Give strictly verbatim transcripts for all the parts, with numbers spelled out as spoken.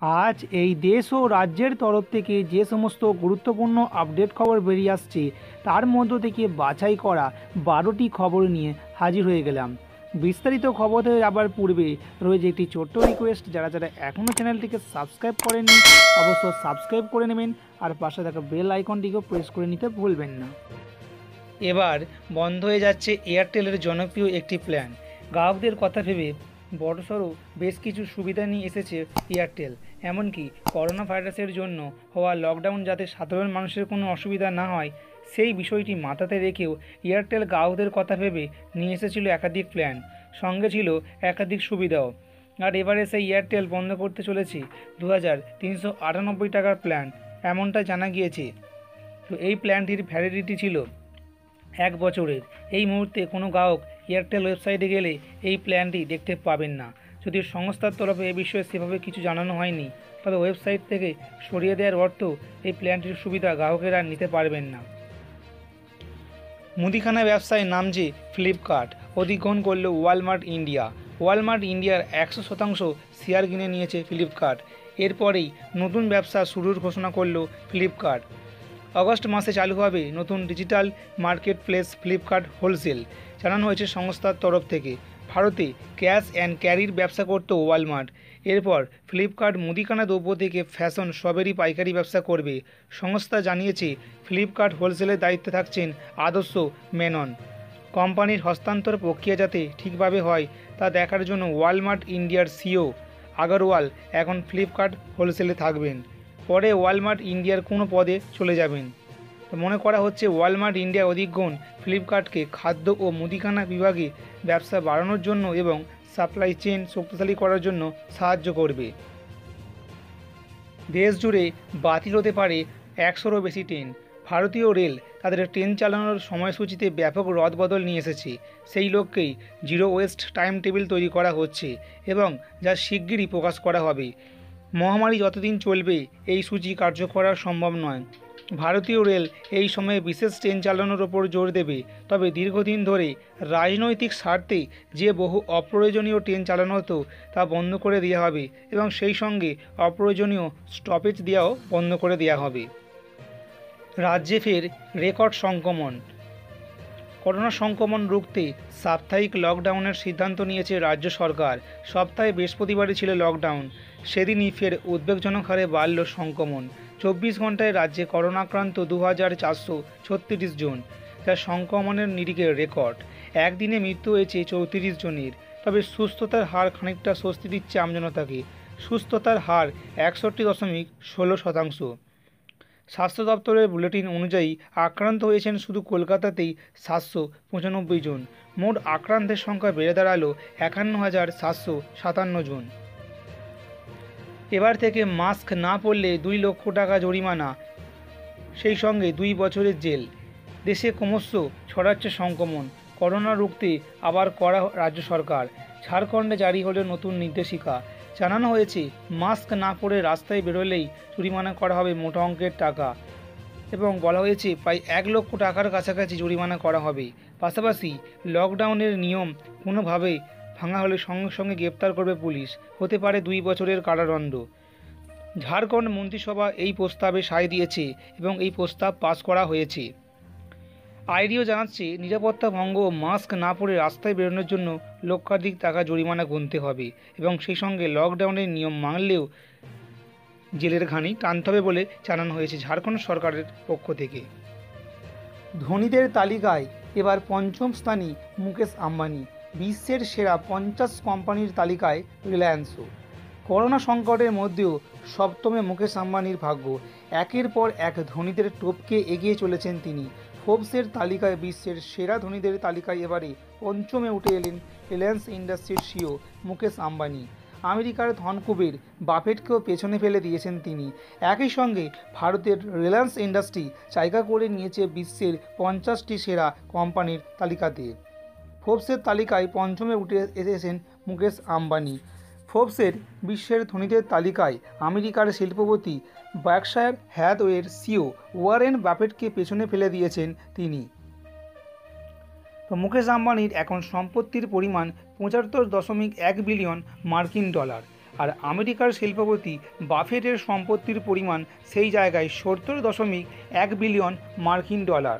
আজ এই দেশ ও রাজ্যের তরফ থেকে যে সমস্ত গুরুত্বপূর্ণ আপডেট খবর বেরিয়ে আসছে তার মধ্য থেকে বাছাই করা বারোটি খবর নিয়ে হাজির হয়ে গেলাম। বিস্তারিত খবরে আবার পূর্বে রয়েছে একটি ছোট্ট রিকোয়েস্ট, যারা যারা এখনও চ্যানেলটিকে সাবস্ক্রাইব করেননি অবশ্য সাবস্ক্রাইব করে নেবেন আর পাশে থাকা বেল আইকনটিকেও প্রেস করে নিতে ভুলবেন না। এবার বন্ধ হয়ে যাচ্ছে এয়ারটেলের জনপ্রিয় একটি প্ল্যান। গ্রাহকদের কথা ভেবে বড়সড় বেশ কিছু সুবিধা নিয়ে এসেছে এয়ারটেল। এমনকি করোনা ভাইরাসের জন্য হওয়া লকডাউন যাতে সাধারণ মানুষের কোনো অসুবিধা না হয় সেই বিষয়টি মাথাতে রেখেও এয়ারটেল গ্রাহকদের কথা ভেবে নিয়ে এসেছিল একাধিক প্ল্যান, সঙ্গে ছিল একাধিক সুবিধাও। আর এবারে সেই এয়ারটেল বন্ধ করতে চলেছে দু হাজার তিনশো আটানব্বই টাকার প্ল্যান, এমনটা জানা গিয়েছে। তো এই প্ল্যানটির ভ্যালিডিটি ছিল এক বছরের। এই মুহূর্তে কোনো গ্রাহক এয়ারটেল ওয়েবসাইটে গেলে এই প্ল্যানটি দেখতে পাবেন না। যদি সংস্থার তরফে এ বিষয়ে সেভাবে কিছু জানানো হয়নি, তবে ওয়েবসাইট থেকে সরিয়ে দেওয়ার অর্থ এই প্ল্যানটির সুবিধা গ্রাহকেরা নিতে পারবেন না। মুদিখানা ব্যবসায় নামছে ফ্লিপকার্ট, অধিগ্রহণ করল ওয়ালমার্ট ইন্ডিয়া। ওয়ালমার্ট ইন্ডিয়ার একশো শতাংশ শেয়ার কিনে নিয়েছে ফ্লিপকার্ট। এরপরেই নতুন ব্যবসা শুরুর ঘোষণা করল ফ্লিপকার্ট। আগস্ট মাসে চালু হবে নতুন digital market place Flipkart wholesale, জানানো হয়েছে সংস্থার তরফ থেকে। ভারতে ক্যাশ অ্যান্ড ক্যারির ব্যবসা করত ওয়ালমার্ট, এরপর ফ্লিপকার্ট মুদিখানা দ্রব্য থেকে ফ্যাশন সবেরই পাইকারি ব্যবসা করবে। সংস্থা জানিয়েছে ফ্লিপকার্ট হোলসেলের দায়িত্বে থাকছেন আদর্শ মেনন। কোম্পানির হস্তান্তর প্রক্রিয়া যাতে ঠিকভাবে হয় তা দেখার জন্য ওয়ালমার্ট ইন্ডিয়ার সিইও আগরওয়াল এখন ফ্লিপকার্ট হোলসেলে থাকবেন, পরে ওয়ালমার্ট ইন্ডিয়ার কোনো পদে চলে যাবেন। তো মনে করা হচ্ছে ওয়ালমার্ট ইন্ডিয়া অধিগ্রহণ ফ্লিপকার্টকে খাদ্য ও মুদিখানা বিভাগে ব্যবসা বাড়ানোর জন্য এবং সাপ্লাই চেইন শক্তিশালী করার জন্য সাহায্য করবে। দেশ জুড়ে বাতিল হতে পারে একশোরও বেশি ট্রেন। ভারতীয় রেল তাদের ট্রেন চালানোর সময়সূচিতে ব্যাপক রদবদল নিয়ে এসেছে। সেই লক্ষ্যেই জিরো ওয়েস্ট টাইম টেবিল তৈরি করা হচ্ছে এবং যা শিগগিরই প্রকাশ করা হবে। মহামারী যতদিন চলবে এই সূচি কার্যকর করা সম্ভব নয়। ভারতীয় রেল এই সময়ে বিশেষ ট্রেন চালানোর ওপর জোর দেবে, তবে দীর্ঘদিন ধরে রাজনৈতিক স্বার্থে যে বহু অপ্রয়োজনীয় ট্রেন চালানো হতো তা বন্ধ করে দেওয়া হবে এবং সেই সঙ্গে অপ্রয়োজনীয় স্টপেজ দেওয়াও বন্ধ করে দেওয়া হবে। রাজ্যে ফের রেকর্ড সংক্রমণ। করোনা সংক্রমণ রুখতে সাপ্তাহিক লকডাউনের সিদ্ধান্ত নিয়েছে রাজ্য সরকার। সপ্তাহে বৃহস্পতিবারই ছিল লকডাউন, সেদিনই ফের উদ্বেগজনক হারে বাড়ল সংক্রমণ। চব্বিশ ঘন্টায় রাজ্যে করোনা আক্রান্ত দু হাজার চারশো ছত্রিশ জন, যা সংক্রমণের নিরিখে রেকর্ড। একদিনে মৃত্যু হয়েছে চৌত্রিশ জনের, তবে সুস্থতার হার খানিকটা স্বস্তি দিচ্ছে আমজনতাকে। সুস্থতার হার একষট্টি দশমিক ষোলো শতাংশ। স্বাস্থ্য দপ্তরের বুলেটিন অনুযায়ী আক্রান্ত হয়েছেন শুধু কলকাতাতেই সাতশো পঁচানব্বই জন। মোট আক্রান্তের সংখ্যা বেড়ে দাঁড়ালো একান্ন হাজার সাতশো সাতান্ন জন। এবার থেকে মাস্ক না পরলে দুই লক্ষ টাকা জরিমানা, সেই সঙ্গে দুই বছরের জেল। দেশে ক্রমশ ছড়াচ্ছে সংক্রমণ, করোনা রুখতে আবার কড়া রাজ্য সরকার। ঝাড়খণ্ডে জারি হলো নতুন নির্দেশিকা। জানানো হয়েছে মাস্ক না পরে রাস্তায় বেরোলেই জরিমানা করা হবে মোটা অঙ্কের টাকা এবং বলা হয়েছে প্রায় এক লক্ষ টাকার কাছাকাছি জরিমানা করা হবে। পাশাপাশি লকডাউনের নিয়ম কোনোভাবে ভাঙা হলে সঙ্গে সঙ্গে গ্রেপ্তার করবে পুলিশ, হতে পারে দুই বছরের কারাদণ্ড। ঝাড়খণ্ড মন্ত্রিসভা এই প্রস্তাবে সায় দিয়েছে এবং এই প্রস্তাব পাস করা হয়েছে। আইডিও জানাচ্ছে নিরাপত্তা ভঙ্গ ও মাস্ক না পরে রাস্তায় বেরোনোর জন্য লক্ষাধিক টাকা জরিমানা গুনতে হবে এবং সেই সঙ্গে লকডাউনের নিয়ম মানলেও জেলের ঘানি টানতে হবে বলে জানানো হয়েছে ঝাড়খণ্ড সরকারের পক্ষ থেকে। ধনীদের তালিকায় এবার পঞ্চম স্থানে মুকেশ আম্বানি। বিশ্বের সেরা পঞ্চাশ কোম্পানির তালিকায় রিলায়েন্সও। করোনা সংকটের মধ্যেও সপ্তমে মুকেশ আম্বানির ভাগ্য। একের পর এক ধনীদের টপকে এগিয়ে চলেছেন তিনি। ফোর্বসের তালিকায় বিশ্বের সেরা ধনীদের তালিকায় এবারে পঞ্চমে উঠে এলেন রিলায়েন্স ইন্ডাস্ট্রির সিইও মুকেশ আম্বানি। আমেরিকার ধনকুবের বাফেটকেও পেছনে ফেলে দিয়েছেন তিনি। একই সঙ্গে ভারতের রিলায়েন্স ইন্ডাস্ট্রি জায়গা করে নিয়েছে বিশ্বের পঞ্চাশটি সেরা কোম্পানির তালিকাতে। ফোর্বসের তালিকায় পঞ্চমে উঠে এসেছেন মুকেশ আম্বানি। ফোর্বসের বিশ্বের ধনীদের তালিকায় আমেরিকার শিল্পপতি বার্কশায়ার হ্যাথওয়ের সিইও ওয়ারেন বাফেটকে পেছনে ফেলে দিয়েছেন তিনি। তো মুকেশ আম্বানির এখন সম্পত্তির পরিমাণ পঁচাত্তর দশমিক এক বিলিয়ন মার্কিন ডলার। আর আমেরিকার শিল্পপতি বাফেটের সম্পত্তির পরিমাণ সেই জায়গায় সত্তর দশমিক এক বিলিয়ন মার্কিন ডলার।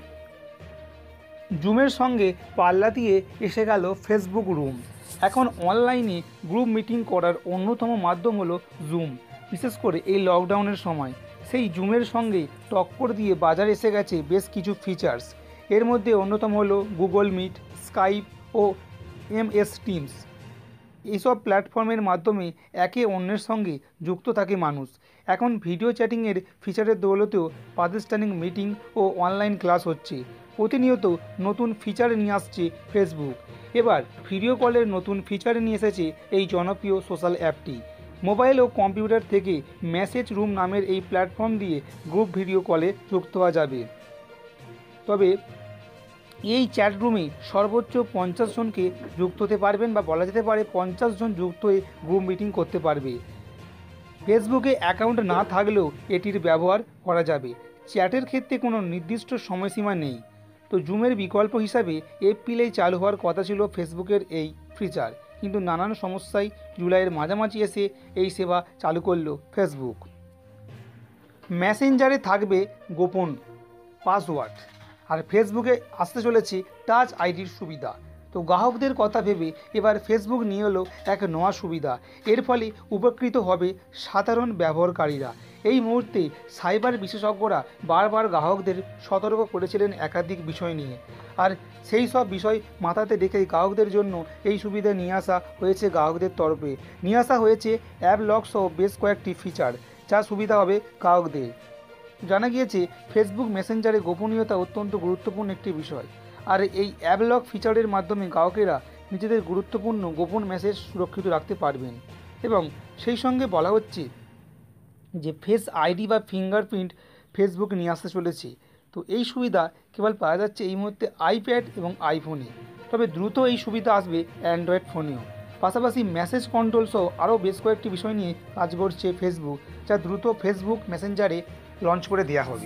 জুমের সঙ্গে পাল্লা দিয়ে এসে গেল ফেসবুক রুম। এখন অনলাইনে গ্রুপ মিটিং করার অন্যতম মাধ্যম হলো জুম। বিশেষ করে এই লকডাউনের সময় সেই জুমের সঙ্গে টক্কর দিয়ে বাজারে এসে গেছে বেশ কিছু ফিচার্স। এর মধ্যে অন্যতম হলো গুগল মিট, স্কাইপ ও এমএস টিমস। এইসব প্ল্যাটফর্মের মাধ্যমে একে অন্যের সঙ্গে যুক্ত থাকে মানুষ। এখন ভিডিও চ্যাটিংয়ের ফিচারের দৌলতেও প্রাতিষ্ঠানিক মিটিং ও অনলাইন ক্লাস হচ্ছে। প্রতিনিয়ত নতুন ফিচার নিয়ে আসছে ফেসবুক। এবার ভিডিও কলের নতুন ফিচার নিয়ে এসেছে এই জনপ্রিয় সোশ্যাল অ্যাপটি। মোবাইল ও কম্পিউটার থেকে মেসেজ রুম নামের এই প্ল্যাটফর্ম দিয়ে গ্রুপ ভিডিও কলে যুক্ত হওয়া যাবে। তবে এই চ্যাট রুমে সর্বোচ্চ পঞ্চাশ জনকে যুক্ত হতে পারবেন, বা বলা যেতে পারে পঞ্চাশ জন যুক্ত হয়ে গ্রুপ মিটিং করতে পারবে। ফেসবুকে অ্যাকাউন্ট না থাকলেও এটির ব্যবহার করা যাবে। চ্যাটের ক্ষেত্রে কোনো নির্দিষ্ট সময়সীমা নেই। তো জুমের বিকল্প হিসাবে এপ্রিলেই চালু হওয়ার কথা ছিল ফেসবুকের এই ফিচার, কিন্তু নানান সমস্যায় জুলাইয়ের মাঝামাঝি এসে এই সেবা চালু করলো ফেসবুক। মেসেঞ্জারে থাকবে গোপন পাসওয়ার্ড, আর ফেসবুকে আসতে চলেছে টাচ আইডির সুবিধা। তো গ্রাহকদের কথা ভেবে এবার ফেসবুক নিয়ে এলো এক নয়া সুবিধা। এর ফলে উপকৃত হবে সাধারণ ব্যবহারকারীরা। এই মুহূর্তে সাইবার বিশেষজ্ঞরা বারবার গ্রাহকদের সতর্ক করেছিলেন একাধিক বিষয় নিয়ে, আর সেই সব বিষয় মাথাতে রেখেই গ্রাহকদের জন্য এই সুবিধা নিয়ে আসা হয়েছে। গ্রাহকদের তরফে নিয়ে আসা হয়েছে অ্যাপ লক সহ বেশ কয়েকটি ফিচার, যা সুবিধা হবে গ্রাহকদের। জানা গিয়েছে ফেসবুক মেসেঞ্জারে গোপনীয়তা অত্যন্ত গুরুত্বপূর্ণ একটি বিষয়, আর এই অ্যাপ লক ফিচারের মাধ্যমে গ্রাহকেরা নিজেদের গুরুত্বপূর্ণ গোপন মেসেজ সুরক্ষিত রাখতে পারবেন। এবং সেই সঙ্গে বলা হচ্ছে যে ফেস আইডি বা ফিঙ্গারপ্রিন্ট ফেসবুক নিয়ে আসতে চলেছে। তো এই সুবিধা কেবল পাওয়া যাচ্ছে এই মুহূর্তে আইপ্যাড এবং আইফোনে, তবে দ্রুত এই সুবিধা আসবে অ্যান্ড্রয়েড ফোনেও। পাশাপাশি মেসেজ কন্ট্রোল সহ আরও বেশ কয়েকটি বিষয় নিয়ে কাজ করছে ফেসবুক, যা দ্রুত ফেসবুক মেসেঞ্জারে লঞ্চ করে দেওয়া হবে।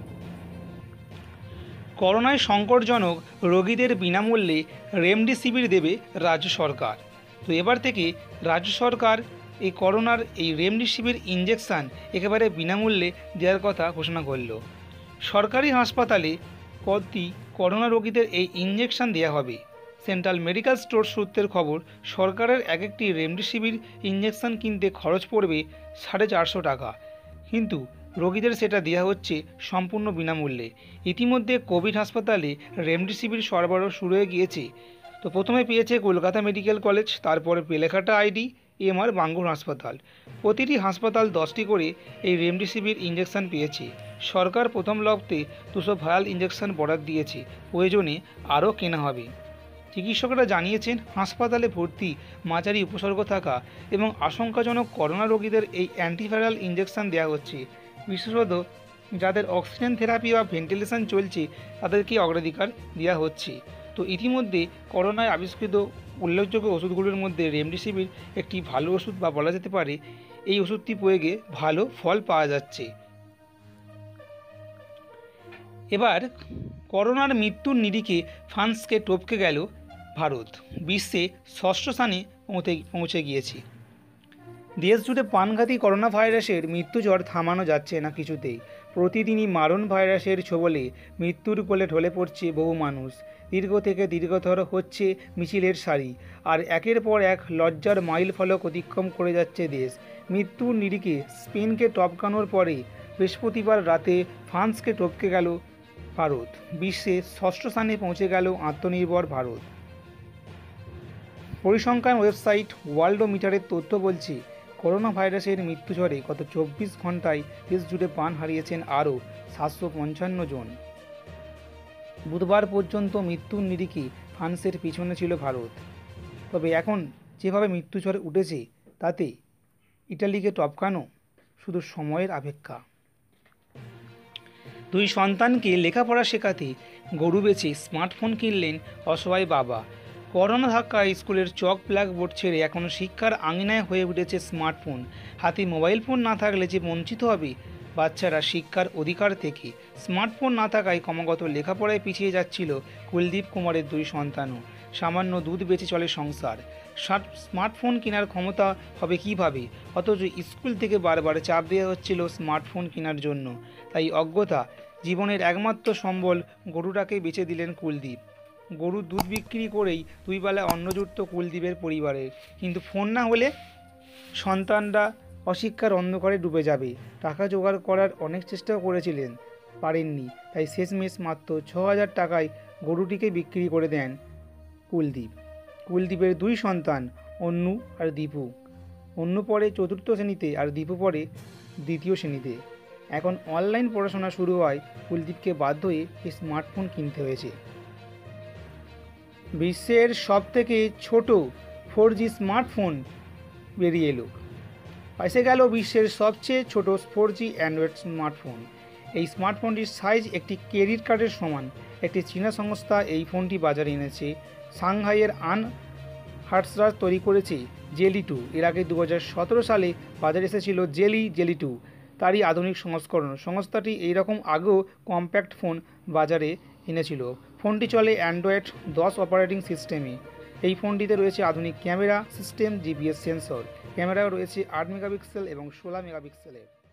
করোনায় সংকটজনক রোগীদের বিনামূল্যে রেমডেসিভির দেবে রাজ্য সরকার। তো এবার থেকে রাজ্য সরকার এই করোনার এই রেমডেসিভির ইঞ্জেকশান একেবারে বিনামূল্যে দেওয়ার কথা ঘোষণা করল। সরকারি হাসপাতালে প্রতি করোনা রোগীদের এই ইঞ্জেকশান দেওয়া হবে। সেন্ট্রাল মেডিকেল স্টোর সূত্রের খবর, সরকারের এক একটি রেমডেসিভির ইঞ্জেকশান কিনতে খরচ পড়বে সাড়ে চারশো টাকা, কিন্তু রোগীদের সেটা দেওয়া হচ্ছে সম্পূর্ণ বিনামূল্যে। ইতিমধ্যে কোভিড হাসপাতালে রেমডেসিভির সরবরাহ শুরু হয়ে গিয়েছে। তো প্রথমে পেয়েছে কলকাতা মেডিকেল কলেজ, তারপরে বেলেঘাটা আইডি, এমআর বাঙ্গুর হাসপাতাল। প্রতিটি হাসপাতাল দশটি করে এই রেমডেসিভির ইঞ্জেকশন পেয়েছে। সরকার প্রথম লগ্নে দুশো ভায়াল ইঞ্জেকশন বরাদ্দ দিয়েছে, প্রয়োজনে আরও কেনা হবে। চিকিৎসকরা জানিয়েছেন, হাসপাতালে ভর্তি, মাঝারি উপসর্গ থাকা এবং আশঙ্কাজনক করোনা রোগীদের এই অ্যান্টিভাইরাল ইঞ্জেকশন দেওয়া হচ্ছে। বিশেষত যাদের অক্সিজেন থেরাপি বা ভেন্টিলেশন চলছে তাদেরকে অগ্রাধিকার দেওয়া হচ্ছে। তো ইতিমধ্যে করোনায় আবিষ্কৃত উল্লেখযোগ্য ওষুধগুলোর মধ্যে রেমডেসিভির একটি ভালো ওষুধ, বা বলা যেতে পারে এই ওষুধটি প্রয়োগে ভালো ফল পাওয়া যাচ্ছে। এবার করোনার মৃত্যুর নিরিখে ফ্রান্সকে টপকে গেল ভারত, বিশ্বে ষষ্ঠ স্থানে পৌঁছে পৌঁছে গিয়েছে। দেশ জুড়ে প্রাণঘাতী করোনা ভাইরাসের মৃত্যুঝড় থামানো যাচ্ছে না কিছুতেই। প্রতিদিনই মারণ ভাইরাসের ছোবলে মৃত্যুর কোলে ঢলে পড়ছে বহু মানুষ। দীর্ঘ থেকে দীর্ঘতর হচ্ছে মিছিলের সারি, আর একের পর এক লজ্জার মাইল ফলক অতিক্রম করে যাচ্ছে দেশ। মৃত্যুর নিরিখে স্পেনকে টপকানোর পরে বৃহস্পতিবার রাতে ফ্রান্সকে টপকে গেল ভারত, বিশ্বে ষষ্ঠ স্থানে পৌঁছে গেল আত্মনির্ভর ভারত। পরিসংখ্যান ওয়েবসাইট ওয়ার্ল্ডোমিটারের তথ্য বলছে, করোনা ভাইরাসের মৃত্যুঝড়ে গত চব্বিশ ঘন্টায় দেশ জুড়ে প্রাণ হারিয়েছেন আরও সাতশো পঞ্চান্ন জন। বুধবার পর্যন্ত মৃত্যুর নিরিখে ফ্রান্সের পিছনে ছিল ভারত। তবে এখন যেভাবে মৃত্যুঝড় উঠেছে তাতে ইটালিকে টপকানো শুধু সময়ের অপেক্ষা। দুই সন্তানকে লেখাপড়া শেখাতে গরু বেচে স্মার্টফোন কিনলেন অসহায় বাবা। করোনা ধাক্কায় স্কুলের চক ব্ল্যাকবোর্ড ছেড়ে এখন শিক্ষার আঙিনায় হয়ে উঠেছে স্মার্টফোন। হাতে মোবাইল ফোন না থাকলে যে বঞ্চিত হবে বাচ্চারা শিক্ষার অধিকার থেকে। স্মার্টফোন না থাকায় ক্রমাগত লেখাপড়ায় পিছিয়ে যাচ্ছিল কুলদীপ কুমারের দুই সন্তানও। সামান্য দুধ বেচে চলে সংসার। স্মার্টফোন কেনার ক্ষমতা হবে কিভাবে, অথচ স্কুল থেকে বারবার চাপ দেওয়া হচ্ছিল স্মার্টফোন কেনার জন্য। তাই অজ্ঞতা জীবনের একমাত্র সম্বল গরুটাকে বেচে দিলেন কুলদীপ। গরুর দুধ বিক্রি করেই দুই বেলা অন্ন জুটত কুলদীপের পরিবারের। কিন্তু ফোন না হলে সন্তানরা অশিক্ষার অন্ধকারে ডুবে যাবে। টাকা জোগাড় করার অনেক চেষ্টাও করেছিলেন, পারেননি। তাই শেষমেশ মাত্র ছ হাজার টাকায় গরুটিকে বিক্রি করে দেন কুলদীপ। কুলদীপের দুই সন্তান, অন্নু আর দীপু। অন্নু পড়ে চতুর্থ শ্রেণীতে আর দীপু পড়ে দ্বিতীয় শ্রেণীতে। এখন অনলাইন পড়াশোনা শুরু হয়, কুলদীপকে বাধ্য হয়ে এই স্মার্টফোন কিনতে হয়েছে। বিশ্বের সবথেকে ছোট ফোর জি স্মার্টফোন বেরিয়ে এলো। এসে গেল বিশ্বের সবচেয়ে ছোট ফোর জি অ্যান্ড্রয়েড স্মার্টফোন। এই স্মার্টফোনটির সাইজ একটি ক্রেডিট কার্ডের সমান। একটি চীনা সংস্থা এই ফোনটি বাজারে এনেছে। সাংহাইয়ের আন হার্টসরা তৈরি করেছে জেলি টু। এর আগে দু হাজার সতেরো সালে বাজারে এসেছিল জেলি জেলি টু, তারই আধুনিক সংস্করণ। সংস্থাটি এইরকম আগেও কম্প্যাক্ট ফোন বাজারে এনেছিল। ফোনটি চলে অ্যান্ড্রয়েড দশ অপারেটিং সিস্টেমে। এই ফোনটিতে রয়েছে আধুনিক ক্যামেরা সিস্টেম, জিপিএস সেন্সর। ক্যামেরাও রয়েছে আট মেগাপিক্সেল এবং ষোলো মেগাপিক্সেলের।